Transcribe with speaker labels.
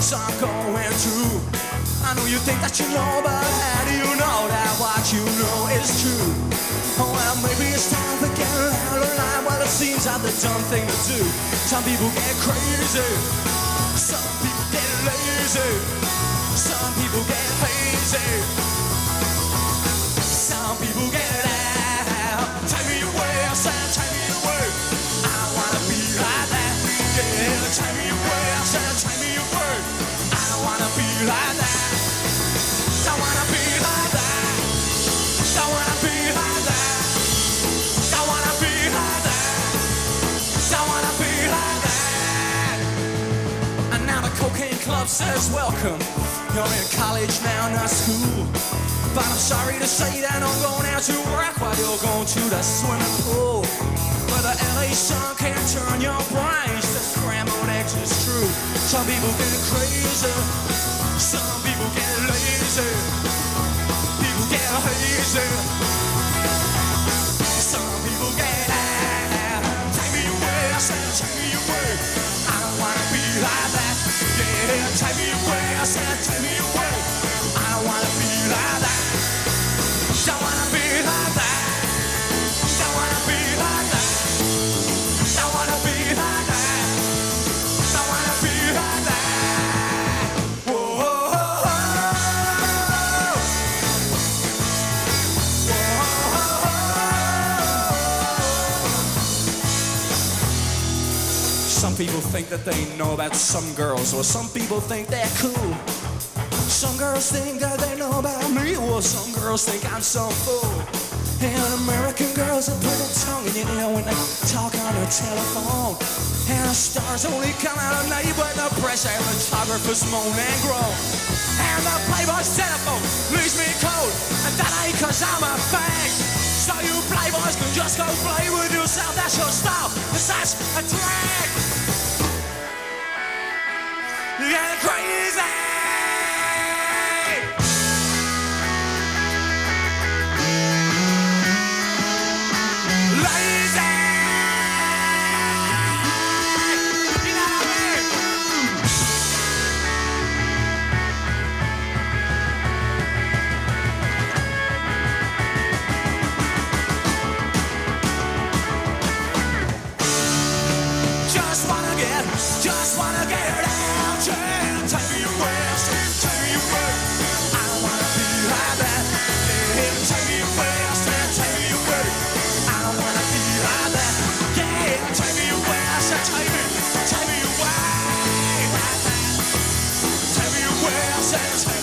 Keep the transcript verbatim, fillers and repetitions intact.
Speaker 1: things I'm going through. I know you think that you know, but how do you know that what you know is true? Oh well, maybe it's time to get out of line. Well, it seems like the dumb thing to do. Some people get crazy, some people get lazy, some people get hazy, some people get out. Take me away, I said, take me away. I don't wanna be like that. Yeah, take me away, I said, take me away. I don't wanna be like that. Don't wanna be like that. Don't wanna be like that. Don't wanna be like that. Don't wanna be like that. And now the cocaine club says welcome. You're in college now, not school. But I'm sorry to say that I'm going out to work while you're going to the swimming pool. But the L A sun can't turn your brains to scrambled eggs, it's true. Some people get crazy, some people get lazy, people get hazy, some people get out. Take me away, I said, take me away. I don't wanna be like that. Yeah, take me away, I said, take me away. I don't wanna be like that. Don't wanna be like that. Don't wanna be like that. Don't wanna be like that. Don't wanna be like that. Whoa, whoa, whoa. Some people think that they know about some girls, or some people think they're cool. Some girls think that they know about me, or some girls think I'm some fool. And American girls will put a tongue in your ear when they talk on the telephone. And the stars only come out at night when the press and photographers moan and groan. And the playboy's telephone leaves me cold, and that ain't cause I'm a fag. So you playboys can just go play with yourself, that's your style, cause that's a drag. You get crazy. Just wanna get out, yeah. Take me away, take me away. I don't wanna be like that. Yeah, take me away, I said, take me away. I don't wanna be like that. Yeah, take me away, I said, take me, take me away. Like that. Take me away, I said, take me away.